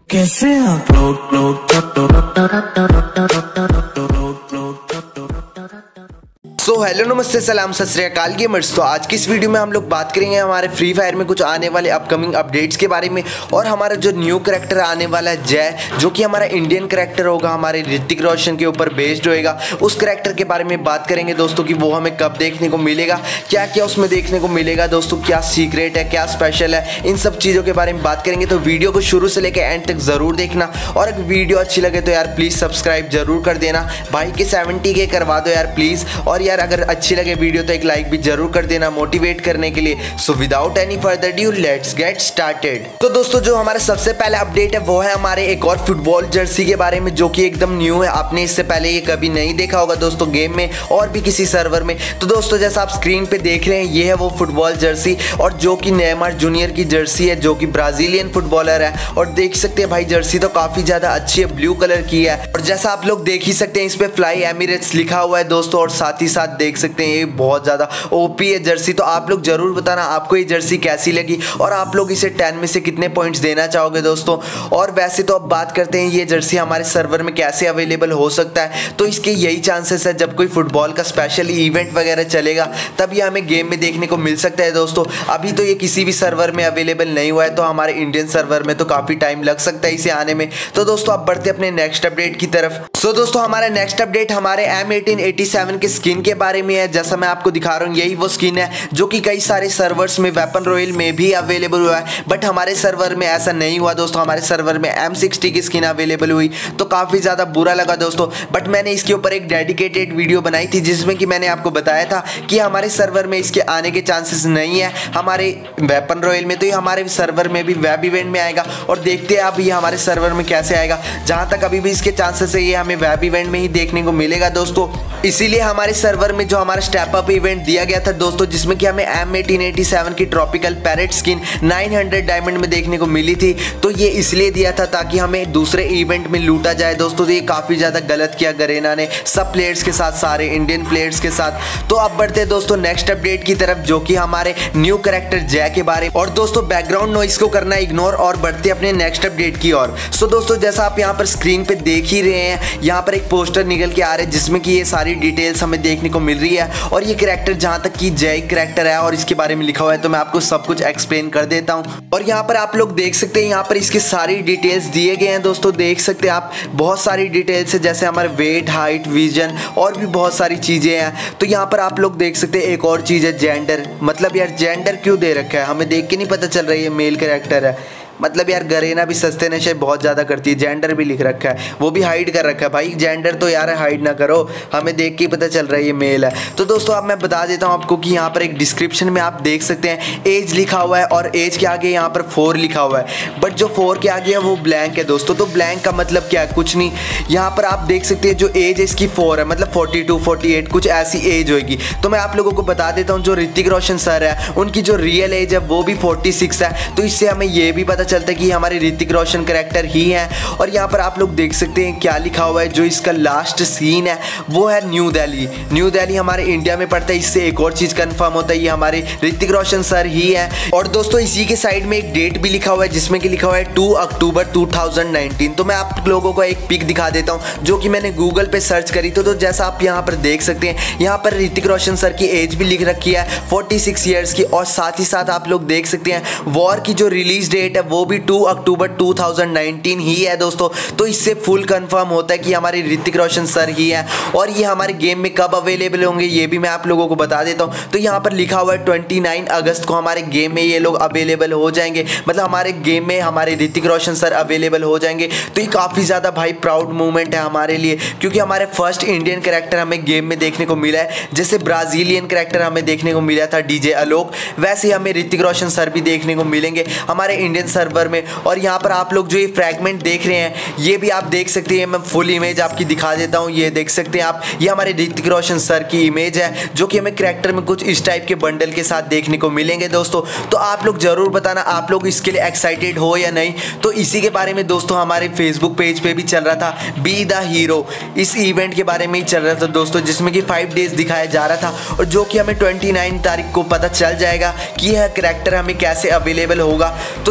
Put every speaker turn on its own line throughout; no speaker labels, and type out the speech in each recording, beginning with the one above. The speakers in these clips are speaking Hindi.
कैसे आप
सो हेलो नमस्ते सलाम सत श्री अकाल गेमर्स। तो आज की इस वीडियो में हम लोग बात करेंगे हमारे फ्री फायर में कुछ आने वाले अपकमिंग अपडेट्स के बारे में, और हमारा जो न्यू करैक्टर आने वाला है जय, जो कि हमारा इंडियन करैक्टर होगा, हमारे ऋतिक रोशन के ऊपर बेस्ड होएगा। उस करैक्टर के बारे में बात करेंगे दोस्तों कि वो हमें कब देखने को मिलेगा, क्या क्या उसमें देखने को मिलेगा दोस्तों, क्या सीक्रेट है, क्या स्पेशल है, इन सब चीज़ों के बारे में बात करेंगे। तो वीडियो को शुरू से लेकर एंड तक ज़रूर देखना, और अगर वीडियो अच्छी लगे तो यार प्लीज़ सब्सक्राइब जरूर कर देना। भाई के 70K करवा दो यार प्लीज़, और यार अगर अच्छी लगे वीडियो तो एक लाइक भी जरूर कर देना मोटिवेट करने के लिए। So without any further due let's get started. तो दोस्तों जो हमारा सबसे पहले अपडेट है वो है हमारे एक और फुटबॉल जर्सी के बारे में, जो कि एकदम न्यू है। आपने इससे पहले ये कभी नहीं देखा होगा दोस्तों गेम में और भी किसी सर्वर में। तो दोस्तों जैसा आप स्क्रीन पे देख रहे हैं ये है वो फुटबॉल जर्सी, और जो कि नेमार जूनियर की जर्सी है, जो कि ब्राजीलियन फुटबॉलर है। और देख सकते हैं भाई जर्सी तो काफी ज्यादा अच्छी है, ब्लू कलर की है। और जैसा आप लोग देख ही सकते हैं इस पे फ्लाई एमिरेट्स लिखा हुआ है दोस्तों, और साथ ही साथ देख सकते हैं ये बहुत ज्यादा ओपी है जर्सी। तो आप लोग जरूर बताना आपको ये जर्सी कैसी लगी, और आप लोग इसे 10 में से कितने पॉइंट्स देना चाहोगे दोस्तों। और वैसे तो अब बात करते हैं ये जर्सी हमारे सर्वर में कैसे अवेलेबल हो सकता है। तो इसके यही चांसेस है जब कोई फुटबॉल का स्पेशल इवेंट वगैरह चलेगा तब ये हमें गेम में देखने को मिल सकता है दोस्तों। अभी तो ये किसी भी सर्वर में अवेलेबल नहीं हुआ है, तो हमारे इंडियन सर्वर में तो काफी टाइम लग सकता है इसे आने में। तो दोस्तों अब बढ़ते अपने नेक्स्ट अपडेट की तरफ। सो दोस्तों हमारा नेक्स्ट अपडेट हमारे M1887 के स्किन के बारे में है। जैसा मैं आपको दिखा रहा हूँ यही वो स्किन है जो कि कई सारे सर्वर्स में वेपन रॉयल में भी अवेलेबल हुआ है, बट हमारे सर्वर में ऐसा नहीं हुआ दोस्तों। हमारे सर्वर में M60 की स्किन अवेलेबल हुई, तो काफ़ी ज़्यादा बुरा लगा दोस्तों। बट मैंने इसके ऊपर एक डेडिकेटेड वीडियो बनाई थी जिसमें कि मैंने आपको बताया था कि हमारे सर्वर में इसके आने के चांसेस नहीं है हमारे वेपन रॉयल में। तो ये हमारे सर्वर में भी वेब इवेंट में आएगा, और देखते हैं अब ये हमारे सर्वर में कैसे आएगा। जहाँ तक अभी भी इसके चांसेस है ये हमें वेब इवेंट में ही देखने को मिलेगा दोस्तों। इसीलिए हमारे सर्वर में जो हमारा स्टेप अप इवेंट दिया गया था दोस्तों, जिसमें कि हमें M1887 की ट्रॉपिकल पैरेट स्किन 900 डायमंड में देखने को मिली थी, तो ये इसलिए दिया था ताकि हमें दूसरे इवेंट में लूटा जाए दोस्तों। तो ये काफ़ी ज़्यादा गलत किया गरेना ने सब प्लेयर्स के साथ, सारे इंडियन प्लेयर्स के साथ। तो अब बढ़ते हैं दोस्तों नेक्स्ट अपडेट की तरफ, जो कि हमारे न्यू कैरेक्टर जय के बारे में। और दोस्तों बैकग्राउंड नॉइस को करना इग्नोर, और बढ़ते अपने नेक्स्ट अपडेट की ओर। सो दोस्तों जैसा आप यहाँ पर स्क्रीन पे देख ही रहे हैं, यहाँ पर एक पोस्टर निकल के आ रहा है जिसमें कि ये सारी डिटेल्स हमें देखने को मिल रही है। और ये कैरेक्टर जहाँ तक कि जय कैरेक्टर है और इसके बारे में लिखा हुआ है, तो मैं आपको सब कुछ एक्सप्लेन कर देता हूँ। और यहाँ पर आप लोग देख सकते हैं यहाँ पर इसकी सारी डिटेल्स दिए गए हैं दोस्तों। देख सकते हैं आप बहुत सारी डिटेल्स है, जैसे हमारे वेट, हाइट, विजन और भी बहुत सारी चीज़ें हैं। तो यहाँ पर आप लोग देख सकते हैं एक और चीज़ है जेंडर। मतलब यार जेंडर क्यों दे रखा है, हमें देख के नहीं पता चल रहा है ये मेल कैरेक्टर है। मतलब यार गरेना भी सस्ते नशे बहुत ज़्यादा करती है, जेंडर भी लिख रखा है, वो भी हाइड कर रखा है। भाई जेंडर तो यार हाइड ना करो, हमें देख के पता चल रहा है ये मेल है। तो दोस्तों अब मैं बता देता हूँ आपको कि यहाँ पर एक डिस्क्रिप्शन में आप देख सकते हैं एज लिखा हुआ है, और एज के आगे यहाँ पर 4 लिखा हुआ है, बट जो 4 के आगे है वो ब्लैंक है दोस्तों। तो ब्लैंक का मतलब क्या है, कुछ नहीं। यहाँ पर आप देख सकते हैं जो एज है इसकी 4 है, मतलब 42, 48 कुछ ऐसी एज होगी। तो मैं आप लोगों को बता देता हूँ जो ऋतिक रोशन सर है उनकी जो रियल एज है वो भी 46 है। तो इससे हमें ये भी पता चलता है कि हमारे ऋतिक रोशन कैरेक्टर ही है। और यहाँ पर आप लोग देख सकते हैं क्या लिखा हुआ है, जो इसका लास्ट सीन है वो है न्यू दिल्ली। न्यू दिल्ली हमारे इंडिया में पड़ता है। इससे एक और चीज़ कंफर्म होता है ये हमारे ऋतिक रोशन सर ही है। और दोस्तों इसी के साइड में एक डेट भी लिखा हुआ है जिसमें कि लिखा हुआ है 2 अक्टूबर 2019। तो मैं आप लोगों को एक पिक दिखा देता हूँ जो कि मैंने गूगल पे सर्च करी। तो जैसा आप यहाँ पर देख सकते हैं यहाँ पर ऋतिक रोशन सर की एज भी लिख रखी है 46 ईयर्स की। और साथ ही साथ आप लोग देख सकते हैं वॉर की जो रिलीज डेट है वो भी 2 अक्टूबर 2019 ही है दोस्तों। तो इससे फुल कंफर्म होता है कि हमारे ऋतिक रोशन सर ही है। और ये हमारे गेम में कब अवेलेबल होंगे ये भी मैं आप लोगों को बता देता हूँ। तो यहाँ पर लिखा हुआ है 29 अगस्त को हमारे गेम में ये लोग अवेलेबल हो जाएंगे, मतलब हमारे गेम में हमारे ऋतिक रोशन सर अवेलेबल हो जाएंगे। तो ये काफ़ी ज़्यादा भाई प्राउड मूवमेंट है हमारे लिए, क्योंकि हमारे फर्स्ट इंडियन कैरेक्टर हमें गेम में देखने को मिला है। जैसे ब्राज़ीलियन कैरेक्टर हमें देखने को मिला था DJ आलोक, वैसे ही हमें ऋतिक रोशन सर भी देखने को मिलेंगे हमारे इंडियन सर्वर में। और यहाँ पर आप लोग जो ये फ्रैगमेंट देख रहे हैं ये भी आप देख सकते हैं, मैं फुल इमेज आपकी दिखा देता हूँ। ये देख सकते हैं आप, ये हमारे ऋतिक रोशन सर की इमेज है जो कि हमें कैरेक्टर में कुछ इस टाइप के बंडल के साथ देखने को मिलेंगे दोस्तों। तो आप लोग जरूर बताना आप लोग इसके लिए एक्साइटेड हो या नहीं। तो इसी के बारे में दोस्तों हमारे फेसबुक पेज पे भी चल रहा था बी द हीरो, इस इवेंट के बारे में ही चल रहा था दोस्तों, जिसमें कि 5 डेज दिखाया जा रहा था, और जो कि हमें 29 तारीख को पता चल जाएगा कि यह कैरेक्टर हमें कैसे अवेलेबल होगा। तो दोस्तों आप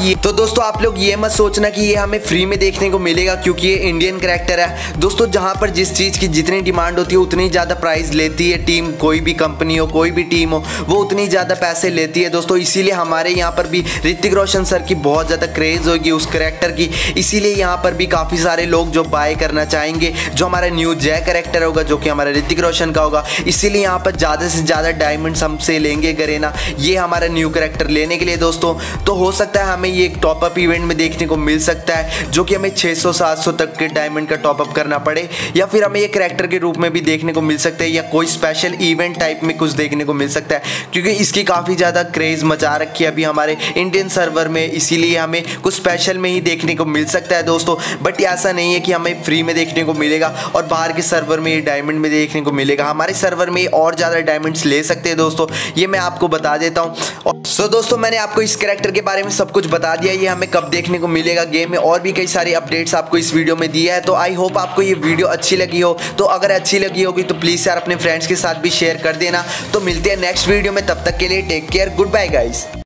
ये तो दोस्तों आप लोग ये मत सोचना कि ये हमें फ्री में देखने को मिलेगा, क्योंकि ये इंडियन कैरेक्टर है दोस्तों। जहां पर जिस चीज़ की जितनी डिमांड होती है उतनी ज़्यादा प्राइस लेती है टीम, कोई भी कंपनी हो कोई भी टीम हो वो उतनी ज़्यादा पैसे लेती है दोस्तों। इसीलिए हमारे यहाँ पर भी ऋतिक रोशन सर की बहुत ज़्यादा क्रेज़ होगी उस कैरेक्टर की, इसीलिए यहाँ पर भी काफ़ी सारे लोग जो बाय करना चाहेंगे जो हमारा न्यू जय कैरेक्टर होगा जो कि हमारा ऋतिक रोशन का होगा। इसीलिए यहाँ पर ज़्यादा से ज़्यादा डायमंड्स हमसे लेंगे गरेना ये हमारा न्यू कैरेक्टर लेने के लिए दोस्तों। तो हो सकता है हमें ये एक टॉपअप इवेंट में देखने को मिल सकता है, जो कि हमें 600-700 तक के डायमंड का टॉपअप करना पड़े, या फिर हमें ये कैरेक्टर के रूप में भी देखने को मिल सकता है, या कोई स्पेशल इवेंट टाइप में कुछ देखने को मिल सकता है, क्योंकि इसकी काफ़ी ज़्यादा क्रेज़ मचा रखी है अभी हमारे इंडियन सर्वर में। इसीलिए हमें कुछ स्पेशल में ही देखने को मिल सकता है दोस्तों। बट ऐसा नहीं है कि हमें फ्री में देखने को मिलेगा और बाहर के सर्वर में ये डायमंड में देखने को मिलेगा। हमारे सर्वर में और ज़्यादा डायमंड्स ले सकते हैं दोस्तों, ये मैं आपको बता देता हूँ। सो दोस्तों मैंने आपको इस कैरेक्टर के बारे में सब कुछ बता दिया, ये हमें कब देखने को मिलेगा गेम में, और भी कई सारी अपडेट्स आपको इस वीडियो में दिया है। तो आई होप आपको ये वीडियो अच्छी लगी हो। तो अगर अच्छी लगी होगी तो प्लीज़ यार अपने फ्रेंड्स के साथ भी शेयर कर देना। तो मिलते हैं नेक्स्ट वीडियो में, तब तक के लिए take care, good bye guys.